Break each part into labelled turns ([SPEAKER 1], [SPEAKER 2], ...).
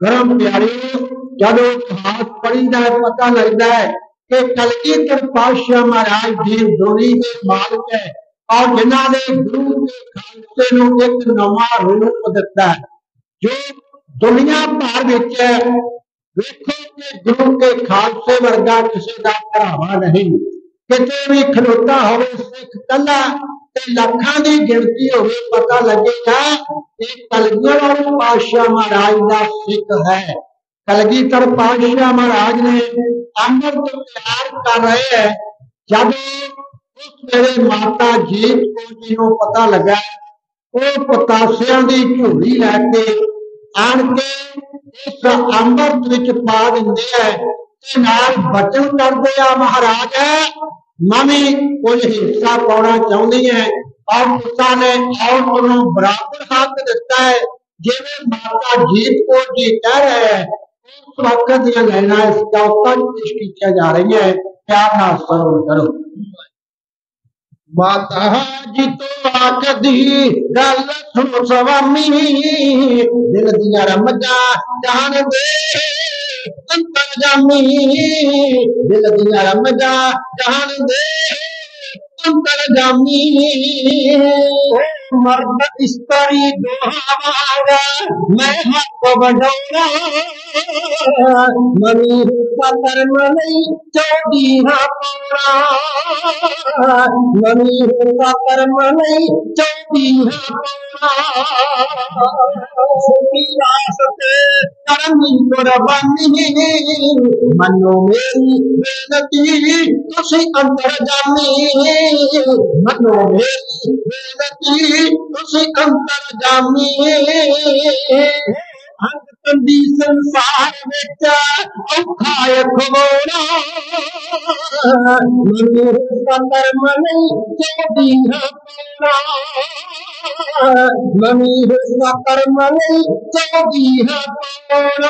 [SPEAKER 1] धर्म प्यारे जदों इतिहास पढ़ीदा है पता लगता है कि कलगीधर पातशाह महाराज दीन दुनी के मालिक है और जिन्हां दे गुरु के खालसे नूं एक नवा रूप दिता है जो दुनिया भर विच देखो कि गुरु के खालसे वर्गा किसी का भरावा नहीं किते भी खलोता होवे सिख कला लखां की गिनती होवे पता लगेगा कि कलगीधर वाले पातशाह महाराज का सिख है। कलगीधर पातशाह महाराज ने अमृत तैयार कर रहे हैं जब उस मेरे माता जीत कौर जी को पता लगा वो पतासिया की झोली लैके आन के इस अमृत विच पा दिंदे है ते नाल बचन करदे आ महाराज मम्मी कुछ हिस्सा पाना चाहती है और तुसा ने और बराबर हक दिता है जिवें माता जीत कौर जी कह रहे हैं उस वक्त दियां लाइनां इस कविता पेश की जा रही है। प्यार नाल श्रवण करो। माता जी तो आखदी गल सुनो स्वामी दिल दियां रमजा जान दे अंतर जामी दिल दियां रमजा जान दे अंतर जामी मर्द स्त्री दोहारा मैं हाथ बढ़ाऊंगा मनी पतर मनी चौदीहा पौड़ा मनी पतर मनी चौदीहा करनी कुर्बानी मनो मेरी बेनती तुसी अंतर जामी मनो मेरी बेनती तुसी अंतर जामी अंग कंदी संसार विच औखा खवोड़ा मनो पतर मनी चौदीहा पौड़ा मनी पतर मनी चौदीहा पौड़ा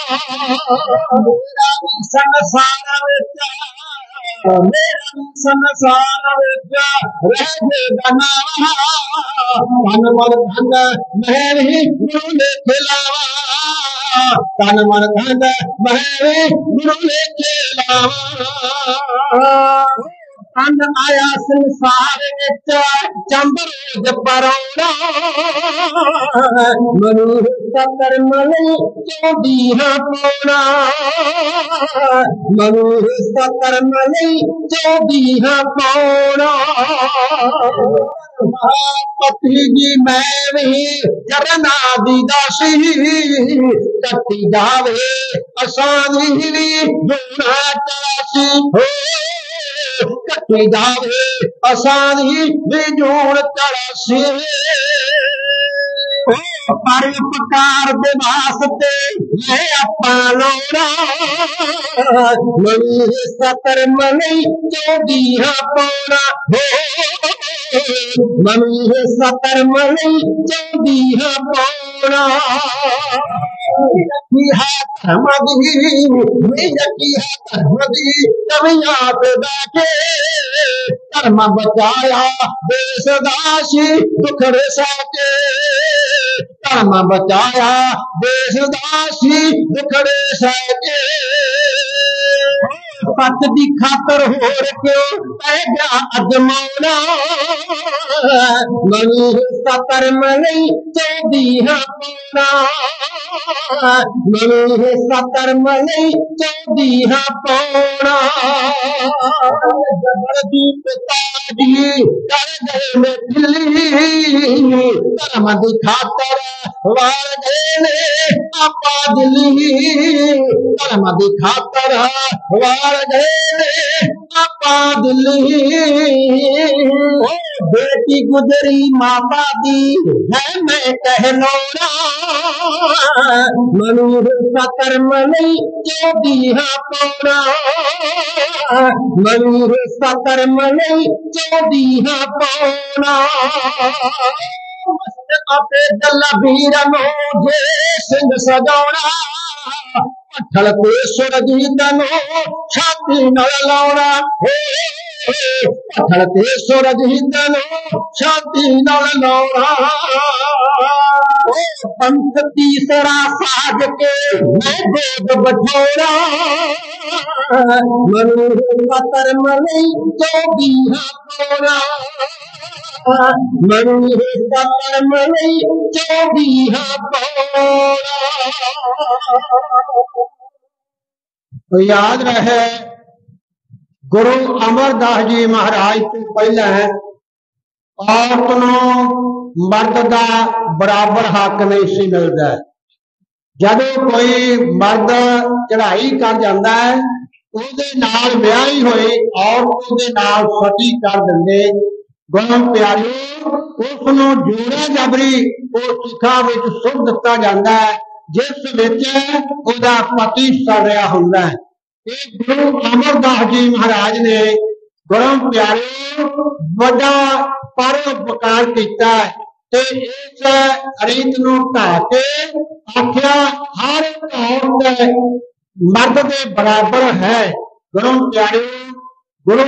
[SPEAKER 1] संसार विच मेरा संसार विच रह जाना तन मन धन मैं गुरु ने खिलावा तन मन धन मैं गुरु ने खिलावा अंध आया संसार विच चंबरोज परोड़ा मनु पतर मनी चौदीहा पौड़ा मनु पतर मनी चौदीहा पौड़ा पति जी मैं भी चरना दी दासी कटी जावे असानी जोड़ा चासी हो कटी जावे असानी जोड़ चढ़ासी पर पकार दे वास्ते मैं अपा लोड़ा मनी सतर मनी चौदीहा पौड़ा हो मनी सतर मनी चौदीहा पौड़ा धर्म बचाया देश दासी दुखड़े साके धर्म बचाया देश दासी दुखड़े साके पत दी खातर होर क्यों पै गया अजमाना मनी सतर मनी चौदीहा पौड़ा मनी सतर मनी चौदीहा पौड़ा जबरदीप ताजी कर गए में दिल्ली धर्म दी खातर वार गए आपा दिल्ली धर्म दी खातर वार गए आपा दिल्ली बेटी गुजरी माता दी है मैं कहलोड़ा मनु सतर मनी चौदीहा पौड़ा मनु सतर मनी चौदीहा पौड़ा अपे दल बीरनो जे सिंह सजौड़ा पठल को सुर गीतनो छाती न लाउड़ा पत्थर ते सूरज हिंदन शांति नाल लौड़ा पंथ तीसरा साज के मैं गोद बठोरा मनु पतर मलई तो बीहा तोरा मनु पतर मलई तो बीहा तोरा। तो याद रहे गुरु अमरदास जी महाराज तो पहले औरत नूं मर्द का बराबर हक नहीं सी मिलता। जदों कोई मर्द चढ़ाई कर जाता है उहदे नाल ब्याही होई औरत उहदे नाल सती कर दिंदे। गुरु प्यारिओ उसनूं जोड़ा जबरी उस सिखा विच सुट दिता जाता है जिस विच उहदा पति सड़ रहा हुंदा है। गुरु अमरदास जी महाराज ने गुरु प्यारे बड़ा परोपकार किया ते इस रीत नूं ढाह के आख्या हर औरत मर्द के बराबर है। गुरु प्यारे गुरु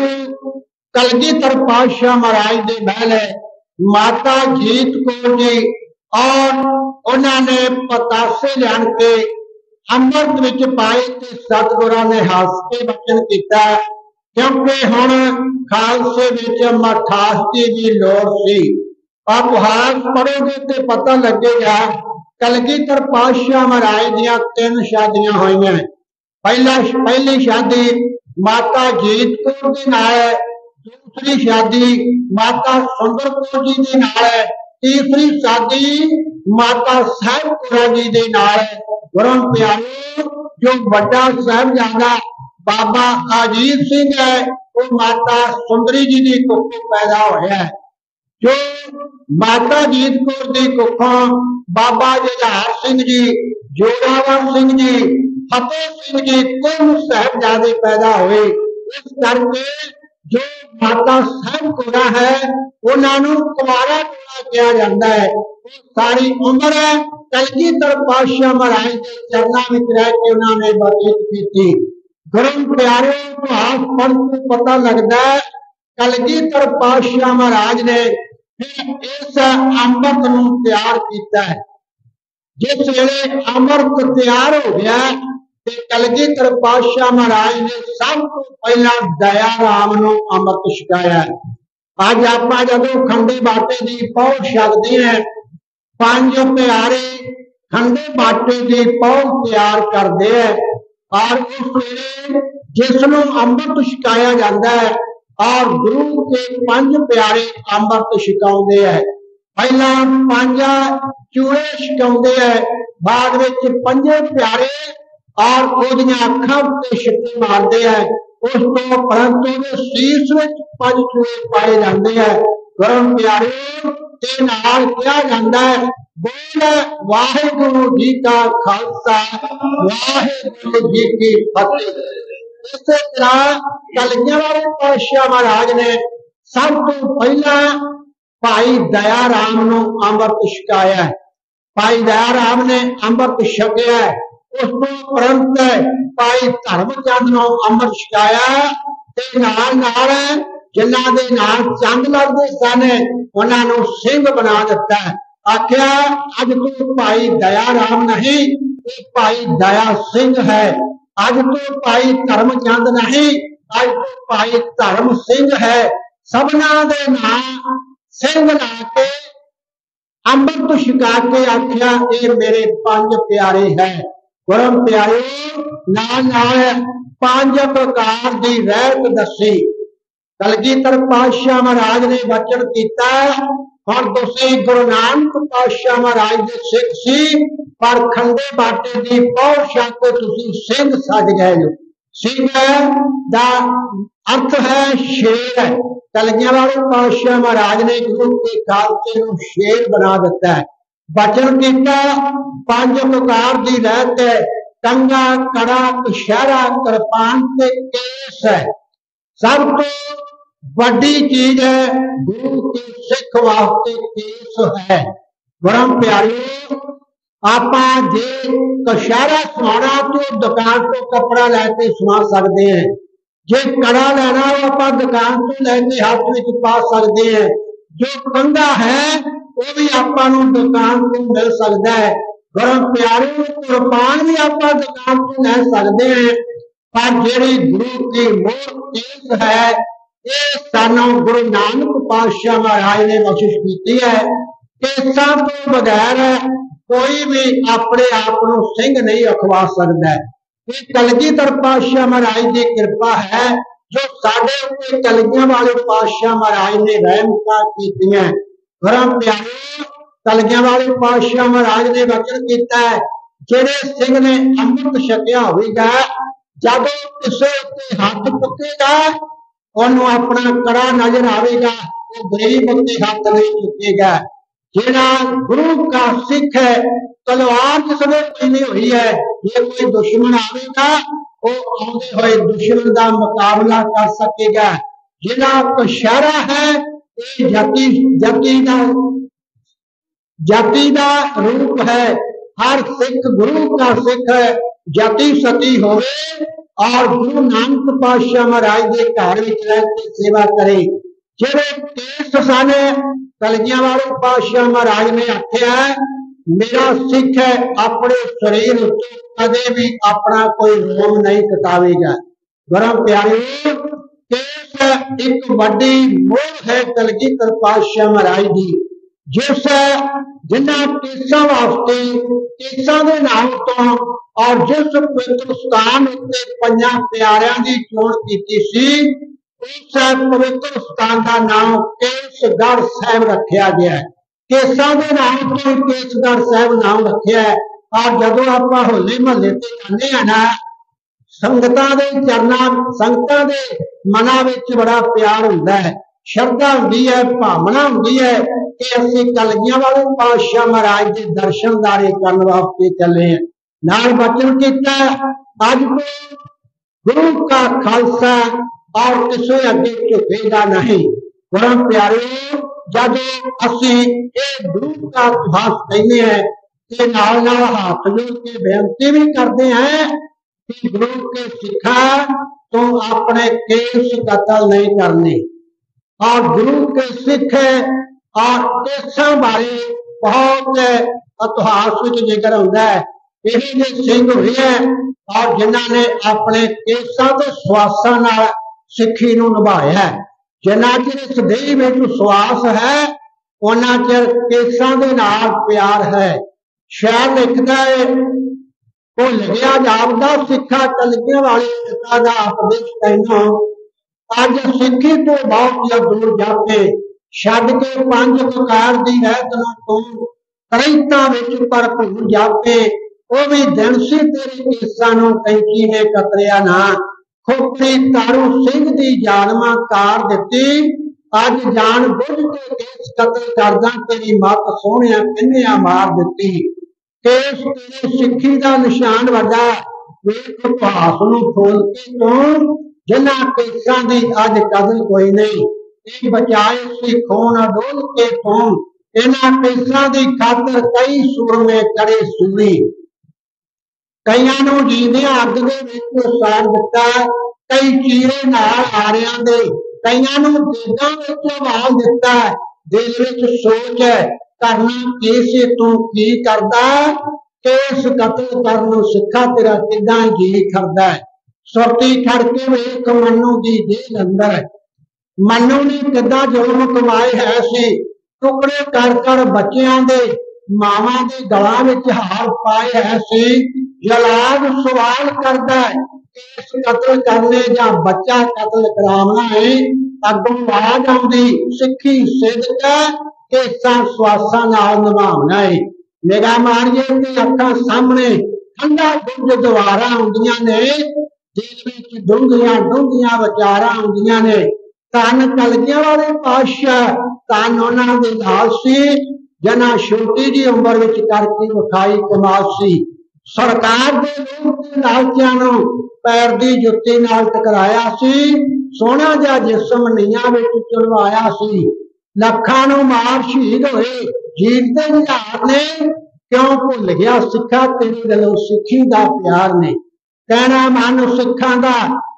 [SPEAKER 1] कलगीधर पातशाह महाराज के महल माता जीत कौर जी और उन्होंने पतासे लिया के अमृत विच पाए ते सतगुरां ने हस के बचन किया क्योंकि हुण खालसे विच मठास की भी लोड़ सी। आप हास पढ़ोगे तो पता लगेगा कलगीधर पातशाह महाराज दियां 3 शादियां होईयां। पहली शादी माता जीत कौर दे नाल, दूसरी शादी माता सुंदर कौर जी दे नाल, तीसरी शादी माता साहिब कौर जी दे नाल। गुरु प्यारे जो बड़ा साहिबजादा बाबा अजीत सिंह है वो माता सुंदरी जी की कुखों पैदा होया है। जो माता जीत कौर की कुखों बाबा जुझार सिंह जी, जोरावर सिंह जी, फतेह सिंह जी कुल साहिबजादे पैदा हुए। इस करके जो माता साहिब कौर है उन्होंने कुमारा टोला किया जाता है। सारी उम्र कलगीधर पातशाह महाराज के चरणों में रह के उन्होंने बतीत की। गुरु प्यारे इतिहास पढ़ के पता लगता है कलगीधर पातशाह महाराज ने फिर इस अमृत नूं तैयार किया है। जिस वेले अमृत तैयार हो गया तो कलगीधर पातशाह महाराज ने सब तो पहला दया राम नूं अमृत छकाया। अज आपां जदों खंडे बाटे की पहुंच छकदे हैं 5 प्यारे खंडे बाटे की पहुंच तैयार करते हैं और उस वेले जिसनों अमृत छकाया जाता है और गुरु के 5 प्यारे अमृत छकाउंदे हैं। पहला 5 चूड़े छकाउंदे हैं, बाद में 5 प्यारे और उहदियां अखां उत्ते छिक्के मारते हैं। उस तो परंतु शीश में 5 चूड़े पाए जाते हैं। गुरु प्यारे के नाल किया जाता है बोल वाहिगुरु जी का खालसा वाहिगुरु जी की फतेह। इस तरह कलगियां वाले पातशाह महाराज ने सब तो पहला भाई दया राम नूं अमृत छकाया है। भाई दया राम ने अमृत छकिया है। उस तो उपरंत भाई धर्मचंद नूं अमृत छकाया ते नाल जिन्हां दे नाल चंद लगदे सन उन्हां नूं सिंह बना दिता है। आख्या अज तो भाई दया राम नहीं भाई दया सिंह है। अज तो भाई धर्मचंद नहीं अज तो भाई धर्म सिंह है। सबना दे नाम सिंह ला के अमृत छका के आख्या ये मेरे 5 प्यारे है। गुरु प्यारे नाल 5 प्रकार की रहत दसी। कलगीधर पातशाह महाराज ने वचन किया और तुसीं गुरु नानक पातशाह महाराज के सिख सी पर खंडे बाटे की पहुंच छक के तुसीं सिंह सज गए हो। सिंह दा अर्थ है शेर है। कलगियां वाले पातशाह महाराज ने गुरु के खालसे नूं शेर बना दिता है। वचन किया 5 प्रकार की रहत है। कंगा कड़ा कशहरा कृपान ते केस है। सब तो बड़ी चीज है गुरु के सिख वास्ते केस है। गुरु प्यारे आप जे कशहरा सवाना तो दुकान तो कपड़ा लैके सवा सकते हैं जे कड़ा लेना वो आप दुकान तो लैके हाथ में पा सकते हैं, जो कंघा है वो भी आपा दुकान तो मिल सकता है। गरम प्यारे कुर्बान भी आप दुकान तो ले सकते हैं, पर जी गुरु की मोह केस है ये सानू गुरु नानक पातशाह महाराज ने बख्शिश की है। केसा तो बगैर कोई भी अपने आप को सिंह नहीं अखवा सकता है। ये कलगीधर पातशाह महाराज की कृपा है जो साडे उत्ते कलगियां वाले पातशाह महाराज ने रहमतां कीतियां। गरम प्यारे कलगियां वाले पातशाह महाराज ने वचन किया है, जेड़े सिंह ने अमृत छकिया होगा जब किसी उत्ते हाथ चुकेगा उन्होंने अपना कड़ा नजर आएगा, वो गरीब उत्ते हाथ नहीं चुकेगा। जेड़ा गुरु का सिख है तलवार जिसने पहनी हुई है, ये कोई दुश्मन आएगा वो आते हुए दुश्मन का मुकाबला कर सकेगा। जेड़ा कशहरा है ये जाति का रूप है। हर सिख गुरु का सिख है, जाति सती होवे और गुरु नानक पातशाह महाराज के घर में रह के सेवा करे। जेड़े केस साने कलगियां वाले पातशाह महाराज ने आख्या मेरा सिख है अपने शरीर उत्ते कदे भी अपना कोई रोम नहीं कटावेगा। गरम प्यारे केस एक वड्डी मोह है कलगीधर पातशाह महाराज की, जिस जिन्हें केसा वास्ते केसा के नाम तो और जिस पवित्र स्थान उत्ते पंजां प्यारियां की चोण की सी उस पवित्र स्थान का नाम केसगढ़ साहिब रखा गया है। केसा के नाम तो केसगढ़ साहिब नाम रखा है। और जदों आप होले महल्ले ते जाने हैं ना, संगतां दे चरनां संगतां दे मनां विच बड़ा प्यार हुंदा है, श्रद्धा हुंदी है, भावना हुंदी है कि असीं कलगियां वाले पातशाह महाराज के दर्शनदारे करन वास्ते चले हैं। नाल वचन कीता अज तो गुरु का खालसा और किसी अगे झुकेगा नहीं। परम प्यारे जब असी गुरु का इतिहास कहते हैं कि नाल नाल हाथ जोड़ के बेनती भी करते हैं कि गुरु के सिखा तो अपने केस कतल नहीं करने। और गुरु के सिख और केसा बारे बहुत इतिहास में जिक्र होता है। यही जो सिंह हुए है और जिन्होंने अपने केसा के स्वासा नाल सिखी नूं निभाया है। जिन्ना चिर इस देह में श्वास है उन्ना चिर केसा दे नाल प्यार है। शायद लिखता है भुल गया जापदा सिखा कलगियां वाले पिता का उपदेश कहना अज सिखी तो बहुत दूर जाके छड्ड के पंज ककार की रहतना तो करैतां विच भरपूर जाके वो भी दिन सी तेरे केसा नूं कैंची ने कतरिया ना। खोपड़ी तारू सिंह की जानमा कार दिती अज जान बुझ के केस कतल करदा तेरी मत सोहणिया किन्निया मार दिती। केस तेरे सिखी का निशान वड्डा वेख इतिहास नूं खोल के तो जिन्हां केसां दी अज कदर कोई नहीं। एक बचाए सिखों डोल के तो इन्हां केसां दी खातर कई सूरमे करे सूरी। कईयां नूं जींदियां अग दे विच साड़ दिता, कई चीरे नाल आरियां दे, कईयां नूं देगां विच वाल दिता। दिल विच सोच है करना की से तू की करदा, केस कतल करन सिखा तेरा किदां जी करदा है। सुरती खड़ के वेख मन्नू दी जेल अंदर, मन्नू ने किदां जुल्म कमाए है सी, टुकड़े कर कर बच्चियां दे मावां दे गलां विच हार पाए है सी। जलाद सवाल करता है केस कतल करने या बच्चा कतल करावना है। अगों आवाज आउंदी सिखी सिदक केसा स्वासा नाल निभावना है। निगाह मारिए कि अखां सामने ठंडा दुध दवारा आउंदियां ने, दिल विच डूंघियां डूंघियां विचारां आउंदियां ने। धन कलगियां वाले पातशाह धन उन्हां दे नाल सी जिन्हां छोटी जी उम्र विच करके विखाई कमाल सी। सरकार के लोग लालचियां नूं पैर की जुत्ती नाल टकराया सी, सोहना जिहा जिस्म नीआं विच चुलवाया सी। लखां नूं मार शहीद होए जीत दे निहार ने, क्यों भुल गया सिखा तेरे दिलों सिखी दा प्यार ने। कहना मन सिखां दा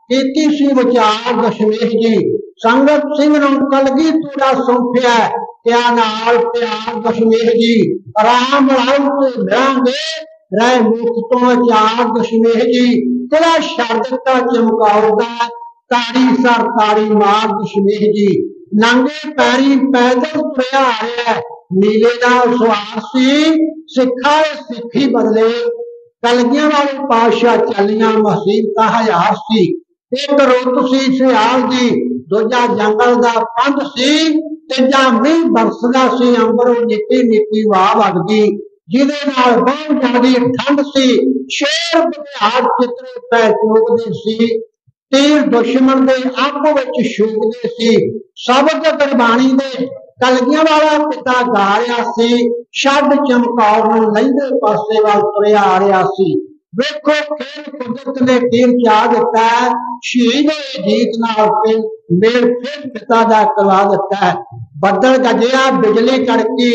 [SPEAKER 1] ਕੀਤੀ ਸੀ ਵਿਚਾਰ ਦਸ਼ਮੇਸ਼ ਜੀ। ਸੰਗਤ ਸਿੰਘ ਨੂੰ ਕਲਗੀਧਰ ਸੌਂਪਿਆ ਕਿਆ ਨਾਲ ਪਿਆਰ ਦਸ਼ਮੇਸ਼ ਜੀ। ਰਾਮ ਰਾਮ ਤੇ ਮਿਲਾਂਗੇ ਰਹਿ ਮੁਖ ਤੋਂ ਵਿਚਾਰ ਦਸ਼ਮੇਸ਼ ਜੀ। ਤੇਰਾ ਛੱਡ ਦਿੱਤਾ ਚਮਕੌਰ ਦਾ ਤਾੜੀ ਸਰ ਤਾੜੀ ਮਾਰ ਦਸ਼ਮੇਸ਼ ਜੀ। ਨੰਗੇ ਪੈਰੀ ਪੈਦਲ ਤੁਰਿਆ ਆ ਰਿਹਾ ਨੀਲੇ ਦਾ ਸਵਾਰ ਸੀ ਸਿੱਖਾਂ ਸਿੱਖੀ ਬਦਲੇ। ਕਲਗੀਆਂ ਵਾਲੇ ਪਾਤਸ਼ਾਹ ਚੱਲੀਆਂ ਮੁਸੀਬਤਾਂ ਹਜ਼ਾਰ ਸੀ। ਇੱਕ ਰੁੱਤ ਸੀ ਸਿਆਲ ਦੀ ਦੂਜਾ ਜੰਗਲ ਦਾ ਪੰਧ ਸੀ ਤੀਜਾ ਮੀਂਹ ਬਰਸਦਾ ਸੀ ਅੰਬਰੋਂ ਨਿੱਕੀ ਨਿੱਕੀ ਵਾਹ ਵਗਦੀ ਜਿਹਦੇ ਨਾਲ ਬਹੁਤ ਜ਼ਿਆਦੀ ਠੰਡ ਸੀ। ਸ਼ੇਰ ਬਘਿਆੜ ਚਿੱਤਰੇ ਪੈ ਚੁਗਦੇ ਸੀ ਤੀਰ ਦੁਸ਼ਮਣ ਦੇ ਅੱਖ ਵਿੱਚ ਛੂਕਦੇ ਸੀ। ਸ਼ਬਦ ਗੁਰਬਾਣੀ ਦੇ ਕਲਗੀਆਂ ਵਾਲਾ ਪਿਤਾ ਗਾ ਰਿਹਾ ਸੀ ਛੱਡ ਚਮਕੌਰ ਨੂੰ ਲਹਿੰਦੇ ਪਾਸੇ ਵੱਲ ਤੁਰਿਆ ਆ ਰਿਹਾ ਸੀ। ਵੇਖੋ ਖੇਡ ਕੁਦਰਤ ਨੇ ਤੀਰ ਚਾ ਦਿੱਤਾ ਹੈ ਸ਼ਹੀਦ ਹੋਏ ਜੀਤ ਨਾਲ ਮੇਲ ਫਿਰ ਪਿਤਾ ਦਾ ਕਰਵਾ ਦਿੱਤਾ ਹੈ। ਬੱਦਲ ਗਜਿਆ ਬਿਜਲੀ ਕੜਕੀ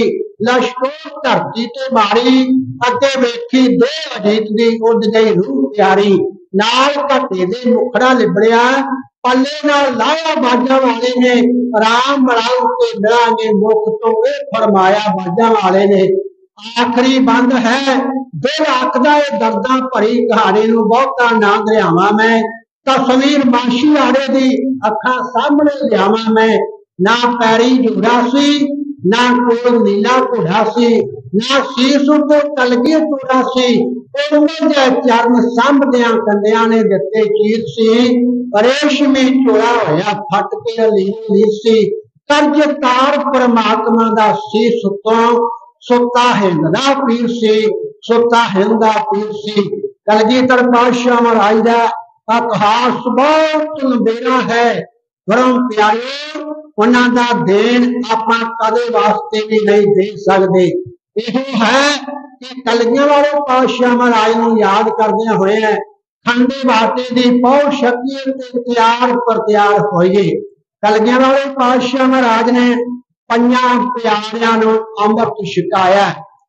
[SPEAKER 1] ਲਸ਼ਕਰ ਧਰਤੀ ਤੇ ਮਾਰੀ ਅੱਗੇ ਵੇਖੀ ਦੋ ਅਜੀਤ ਦੀ ਉੱਡ ਗਈ ਰੂਹ ਪਿਆਰੀ। ਨਾਲ ਘਾਟੇ ਦੇ ਮੁਖੜਾ ਲਿਬੜਿਆ ਪੱਲੇ ਨਾਲ ਲਾਇਆ ਬਾਜਾਂ ਵਾਲੇ ਨੇ ਰਾਮ ਮਲਾਉ ਤੇ ਮਿਲਾਂਗੇ ਮੁਖ ਤੋਂ ਇਹ ਫਰਮਾਇਆ ਬਾਜਾਂ ਵਾਲੇ ਨੇ। ਆਖਰੀ ਬੰਦ ਹੈ ਦਿਲ ਆਖਦਾ ਇਹ ਦਰਦਾਂ ਭਰੀ ਕਹਾਣੀ ਨੂੰ ਬਹੁਤਾ ਨਾ ਦਰਿਆਵਾਂ ਮੈਂ। ਤਸਵੀਰ ਮਾਸ਼ੀ ਆੜੇ ਦੀ ਅੱਖਾਂ ਸਾਹਮਣੇ ਲਿਆਵਾਂ ਮੈਂ। ਨਾ ਪੈਰੀ ਜੁੜਾ ਸੀ ਨਾ ਕੋਲ ਨੀਲਾ ਘੋੜਾ ਸੀ ਨਾ ਸੀਸ ਉੱਤੇ ਕਲਗੀ ਤੋੜਾ ਸੀ। ਉਹਨਾਂ ਦੇ ਚਰਨ ਸਾਂਭਦਿਆਂ ਕੰਦਿਆਂ ਨੇ ਦਿੱਤੇ ਚੀਰ ਸੀ। ਰੇਸ਼ਮੀ ਚੋਲਾ ਹੋਇਆ ਫਟ ਕੇ ਲੀਨ ਸੀ ਕਰਜ ਤਾਰ ਪਰਮਾਤਮਾ ਦਾ ਸੀ ਸੁਤੋਂ ਸੁੱਤਾ ਹਿੰਦ ਦਾ ਪੀਰ ਸੀ ਸੁੱਤਾ ਹਿੰਦ ਦਾ ਪੀਰ ਸੀ। ਕਲਗੀਧਰ ਪਾਤਸ਼ਾਹ ਮਹਾਰਾਜ ਦਾ ਇਤਿਹਾਸ ਬਹੁਤ ਲੰਬੇਰਾ ਹੈ। ਪਰਮ ਪਿਆਰਿਓ ਉਹਨਾਂ ਦਾ ਦੇਣ ਆਪਾਂ ਕਦੇ ਵਾਸਤੇ ਵੀ ਨਹੀਂ ਦੇ ਸਕਦੇ। ਇਹ ਹੈ ਕਿ ਕਲਗੀਆਂ ਵਾਲੇ ਪਾਤਸ਼ਾਹ ਮਹਾਰਾਜ ਨੂੰ ਯਾਦ ਕਰਦਿਆਂ ਹੋਏ ਖੰਡੇ ਬਾਟੇ ਦੀ ਪਹੁ ਸ਼ਕੀਏ ਤੇ ਤਿਆਰ ਪਰ ਤਿਆਰ ਹੋਈਏ। ਕਲਗੀਆਂ ਵਾਲੇ ਪਾਤਸ਼ਾਹ ਮਹਾਰਾਜ ਨੇ ਪੰਜਾਂ ਪਿਆਰਿਆਂ ਨੂੰ ਅੰਮ੍ਰਿਤ ਛਕਾਇਆ।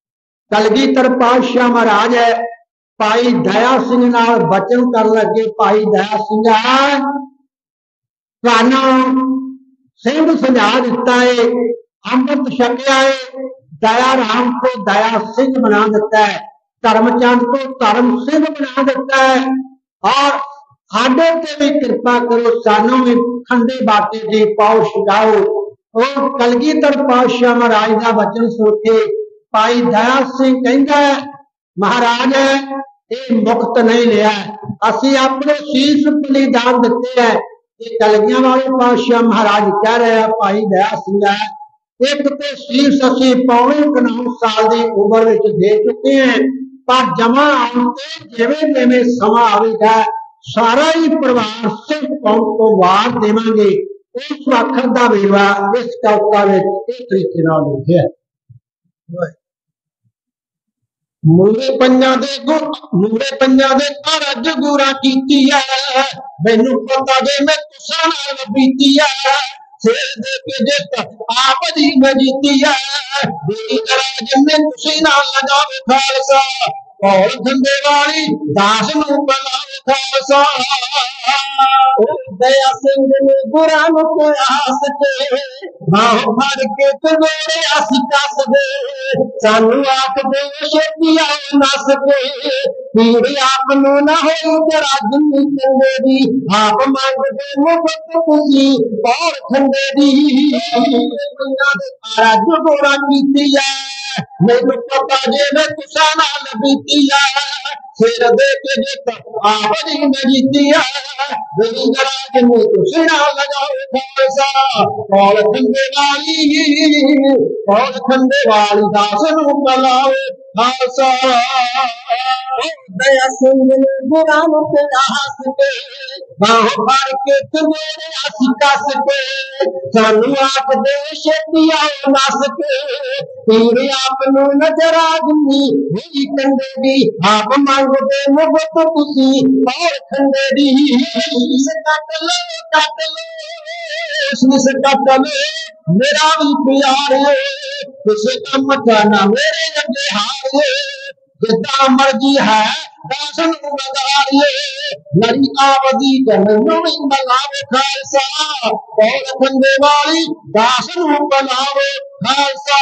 [SPEAKER 1] ਕਲਗੀਧਰ ਪਾਤਸ਼ਾਹ ਮਹਾਰਾਜ ਭਾਈ ਦਇਆ ਸਿੰਘ ਨਾਲ ਬਚਨ ਕਰਨ ਲੱਗੇ ਭਾਈ ਦਇਆ ਸਿੰਘਾ ਤੁਹਾਨੂੰ ਸਿੰਘ ਸਮਝਾ ਦਿੱਤਾ ਏ ਅੰਮ੍ਰਿਤ ਛਕਿਆ ਏ ਦਇਆ ਰਾਮ को दया सिंह बना देता है धर्मचंद को धर्म सिंह बना देता है और आडे ते भी कृपा करो सानू भी खंडे बाटे की पाओ छकाओ। और कलगीधर पातशाह महाराज का वचन सुन के भाई दया सिंह कहता है महाराज ये मुक्त नहीं लिया असी अपने शीश बलिदान दिते है। ये कलगियां वाले पातशाह महाराज कह रहे हैं भाई दया सिंह है एक तो शीश असी पौने 9 साल की उम्र में दे चुके हैं पर जमा आते जिवें जिवें समा आवेगा सारा ही परिवार सिर्फ पौन को वार देवांगे। उस वक्त का वेरवा इस कविता में इस तरीके नाल लिखिआ है। मूरे पंजां दे घर अज गुरा कीती है मैनू पता जे मैं तुसां नाल बीती है सिर दे के जित आप दी मैं जीती है मेरी राज में तुसी नाल लगावे खालसा कौल खंडे वाली दास नू बनावे खालसा। दया सिंह ने गुरा नू कोया हस के बाहों फड़ के तोड़े असी कस दे सानू आख दे छेती आओ नस के पीड़ आप नू ना होई जरा जिन्नी चंगे दी आप मंगदे मुफ्त तुसी और खंडे दी रज गोरा कीती है मैनू पता जे मैं तुसां नाल बीती है सिर दे के जित आप दी मैं जीती है मेरी गराज में तुसी नाल लगाओ खालसा कौल खंडे वाली दास नू बलाओ खालसा। दया सिंह ने गुरा नू कोया हस के बाहों फड़ के तोड़े असी कस के सानू आख दे छेती आओ नस के पीड़ आप नू नजर आ जिन्नी होई कंडे दी आप मंगदे मुफ्त तुसी और खंडे दी कट लो मेरा भी प्यार किसी का मचा ना मेरे अगे हार जिदा मर्जी है दास नू लगाइए लड़ी आवदी जमनों में बलावे खालसा और खंडे वाली दास नूं बलावे खालसा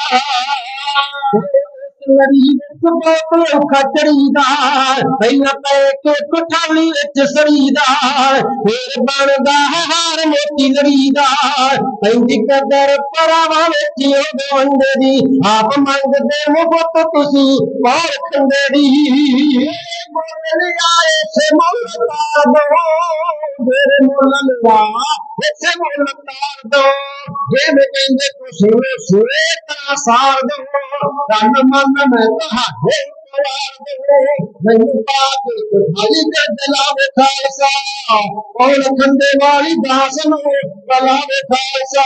[SPEAKER 1] लड़ी खचड़ीदा पहला पै के कोठाली विच सड़ीदा फिर बनदा हार मोती लड़ीदा पैंदी कदर परावा विच गोंदे दी आप मंगदे मुफ्त तुसी पार खंदे दी मोल आए से मोल तार दो मेरे मोल से मोल तार दो जे में कहंदे तुसी सुए ता सार दो तन मन में तहाडे मैनू पाक खाली का जलावे खालसा और खंडे वाली दास नूं बलावे खालसा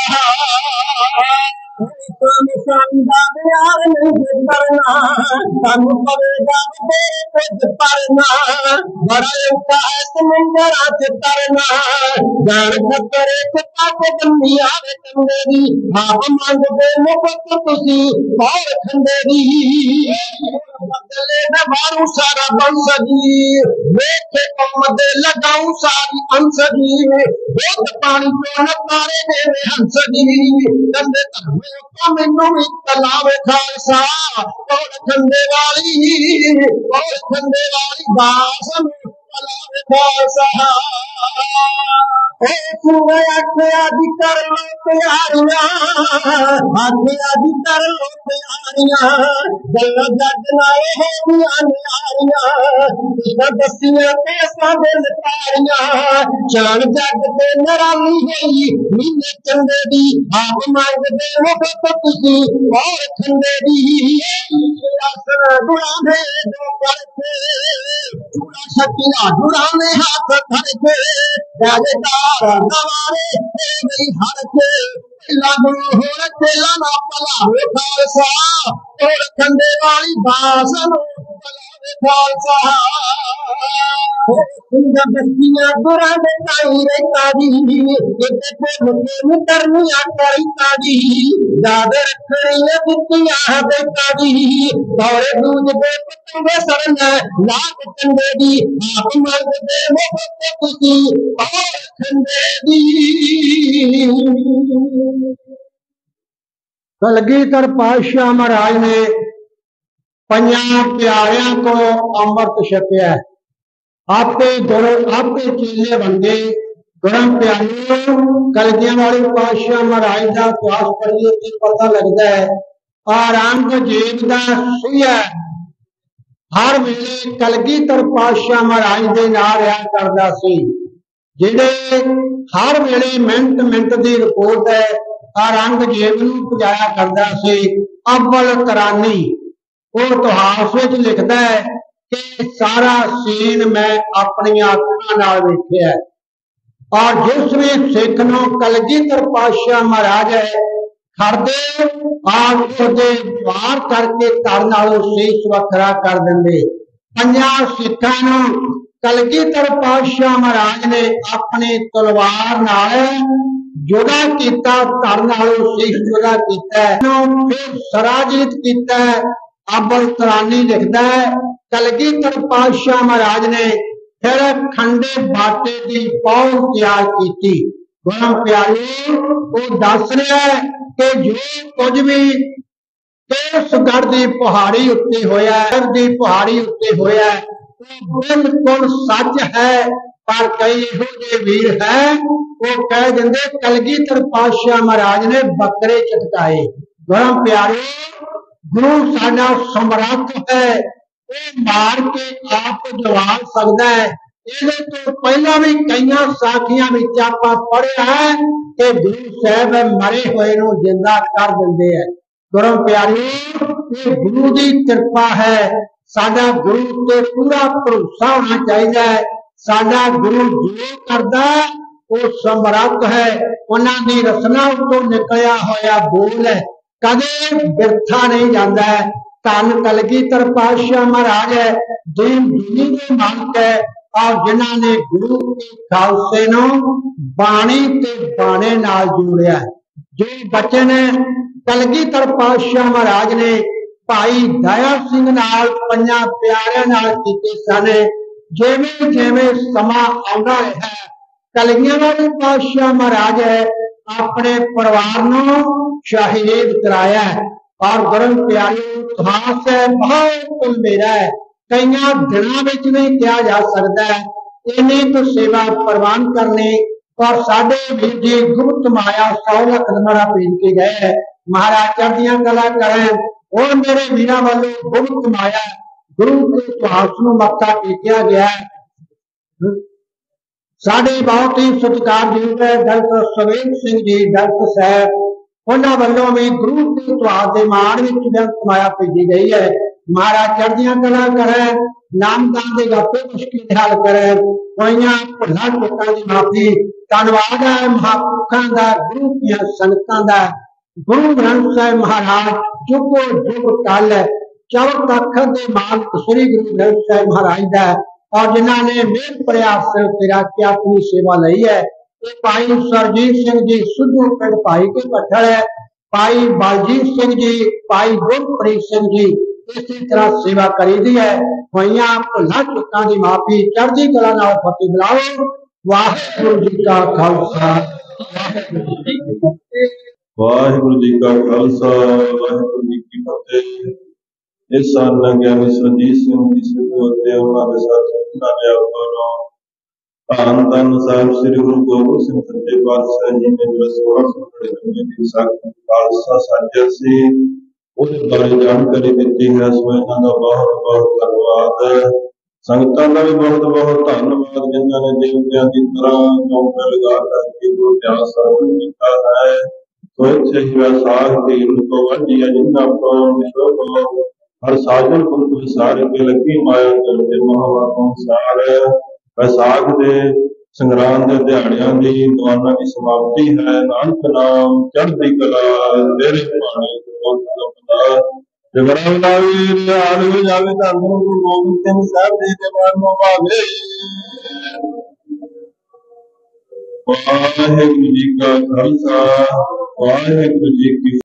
[SPEAKER 1] शानदा प्यार नहीं करना सानू पवेगा कुछ परना बड़ा औखा है समुंदर च तरना जान खतरे च पाक बन्नी आवे कंदे दी आप मंगदे मुफ्त तुसी और खंदे दी बदले न मारू सारा बंसगी मेरे कमदे लगाऊं सारी अंसगी दूध पानी को न तारे देवे हंसगी कंदे धर्मे मैनू भी तलावे खालसा और खंडे वाली दास तलावे खालसा आखिया दी कर लो तैयारियां आखिया दी कर लो तैयारियां गल जग नाए हो न्यारियां दसियां ते साडे लतारियां जान जग ते नराली गई मीने चंदे दी आप मंगदे मुफ्त तुसी और खंदे दी आसरा दुराने दो करके शकीला दुराने हाथ धर के राजेदार नवारे नहीं हर के लागू हो तेला ना पलावे खालसा और खंडे वाली बासन पलावे खालसा सुंदर बस्तियां दुरा दे ताई रे ताजी इते को मुके करनिया करी ताजी दाद रखनी बिटिया दे ताजी दौड़े दूज दे पतंगे सरन लाख कंदे दी आप मंगदे मुफ्त तुसी और खंदे दी कलगीधर पातशाह महाराज ने पंजां प्यारियां को अमृत छकिया आपे चेले बनते गुरम प्यारियों कलगियां वाले पातशाह महाराज का इतिहास पढ़िए तो पता लगता है औरंगजेब का सूया हर वेले कलगीधर पातशाह महाराज के नाल रहा करदा सी जिहड़े हर वेले मिनट मिनट की रिपोर्ट है औरंगजेब नूं पहुंचाया करदा सी अव्वल करानी वो इतिहास विच लिखदा है कि सारा सीन मैं अपनी अखां नाल वेखिया और जिस भी सिख नूं कलगीधर पातशाह महाराज है खड़दे और उसदे वार करके धड़ नालों शीश वखरा कर दिंदे पंजां सिखां नूं कलगीधर पातशाह महाराज ने अपनी तलवार नाल जुदा किया धड़ नालों शीश जुदा किया फिर सराजीत किया अव्वल तरानी लिखता है कलगीधर पातशाह महाराज ने फिर खंडे बाटे की पौध तैयार की गुरम प्यारे वो दस रहा है कि जो कुछ भी केसगढ़ की पहाड़ी उत्ते होया की पहाड़ी उत्ते होया वो बिल्कुल सच है पर कई इहो जे वीर है वो कह देंगे कलगीधर पातशाह महाराज ने बकरे चटकाए गुरम प्यारे गुरु साडा समर्थ है वो मार के आप जवाब सकता है ये तो पहला भी कई साखियां आप पढ़िया है कि गुरु साहब मरे हुए नूं जिंदा कर देंदे है गुरु प्यारे ये गुरु की कृपा है साडा गुरु ते पूरा भरोसा होना चाहिए साडा गुरु जो करदा वो समर्थ है उन्होंने रसना तो निकलिया होया बोल है कदे बिरथा नहीं जाता है धन कलगीधर पातशाह महाराज है दीन दुनी के मालिक है और जिन्होंने गुरु के खालसे नूं बाणी ते बाणे नाल जोड़िया जो बचन कलगीधर पातशाह महाराज ने भाई दया सिंह नाल पंजां प्यारियां नाल कीते सन ਜਿਵੇਂ ਜਿਵੇਂ ਸਮਾਂ ਆਉਂਦਾ ਰਿਹਾ, ਕਲਗੀਆਂ ਵਾਲੇ ਪਾਤਸ਼ਾਹ महाराज अपने परिवार ਨੂੰ शहीद कराया और गुरु प्यारे इतिहास है बहुत मेरा है, कई दिनों में नहीं किया जा सकता है। इन्हीं तो सेवा प्रवान करने और साडे वीर जी गुप्त माया 100 लाख नंबरा भेज के गए। महाराज चढ़दियां कला करें और मेरे वीरों वालों गुप्त माया गुरु के इतिहास में मत्था टेकिया गया है। साडे बहुत ही सत्कारयोग है डॉक्टर सुवेद सिंह जी डॉक्टर साहब उन्होंने वालों भी गुरु के इतिहास के मान में बेअंत माया भेजी गई है। महाराज चढ़दियां कला करें, नामदान के गापे मुश्किल हल करें, कोई भुला चुका की माफी। धन्यवाद है महापुरुषों का, गुरु की संगतां का। गुरु ग्रंथ साहिब महाराज जुगो जुग कल 4 अखर के मालिक श्री गुरु ग्रंथ साहिब महाराज का और जिन्होंने मेहनत प्रयास से रख के अपनी सेवा ली है। भाई सरजीत सिंह जी सिद्धू पिंड भाई के पत्थर है, भाई बलजीत सिंह जी, भाई गुरप्रीत सिंह जी इसी तरह सेवा करी दी है। हुई भुला चुका की माफी, चढ़दी कला नाल फतेह बुलाओ। वाहिगुरू जी का खालसा,
[SPEAKER 2] वाहिगुरू जी का खालसा, वाहिगुरू जी की फतेह। इस सन ज्ञानी सरजीत सिंह जी सिद्धू ਅਤੇ ਉਹਨਾਂ ਦੇ ਸਾਥੀਆਂ ਨੇ ਆਪਣਾ ਧੰਨ ਧੰਨ ਸਾਹਿਬ ਸ੍ਰੀ ਗੁਰੂ ਗੋਬਿੰਦ ਸਿੰਘ ਸੱਚੇ ਪਾਤਸ਼ਾਹ ਜੀ ਨੇ ਜਿਹੜਾ 1699 ਦੀ ਵਿਸਾਖੀ ਖਾਲਸਾ ਸਾਜਿਆ ਸੀ ਉਹਦੇ ਬਾਰੇ ਜਾਣਕਾਰੀ ਦਿੱਤੀ ਹੈ। ਸੋ ਇਹਨਾਂ ਦਾ ਬਹੁਤ ਬਹੁਤ ਧੰਨਵਾਦ। ਸੰਗਤਾਂ ਦਾ ਵੀ ਬਹੁਤ ਬਹੁਤ ਧੰਨਵਾਦ ਜਿਨ੍ਹਾਂ ਨੇ ਦੇਵਤਿਆਂ ਦੀ ਤਰ੍ਹਾਂ ਚੌਂਕ ਲਗਾ ਕਰਕੇ ਗੁਰੂ ਪਿਆਰ ਸਰਵਣ ਕੀਤਾ ਹੈ। ਸੋ ਇੱਥੇ ਹੀ ਵਿਸਾਖ ਦੀ ਰੁੱਤ ਵੱਡੀ ਹੈ ਜਿਨ੍ਹਾਂ ਤੋਂ ਵਿਸ਼ਵ हर साजन पुरख विसार के लगी माया करते महावाकों सार। वैसाख के संग्राम के दिहाड़ियां की दीवाना की समाप्ति है। नानक नाम चढ़ती कला तेरे पाने जगरा वीर हाल हो जावे धन गुरु गोबिंद सिंह साहब जी के बार भावे। वाहिगुरू जी का खालसा, वाहिगुरू जी की